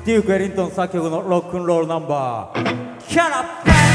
デューク・エリントン作曲のロックンロールナンバーキャラバン。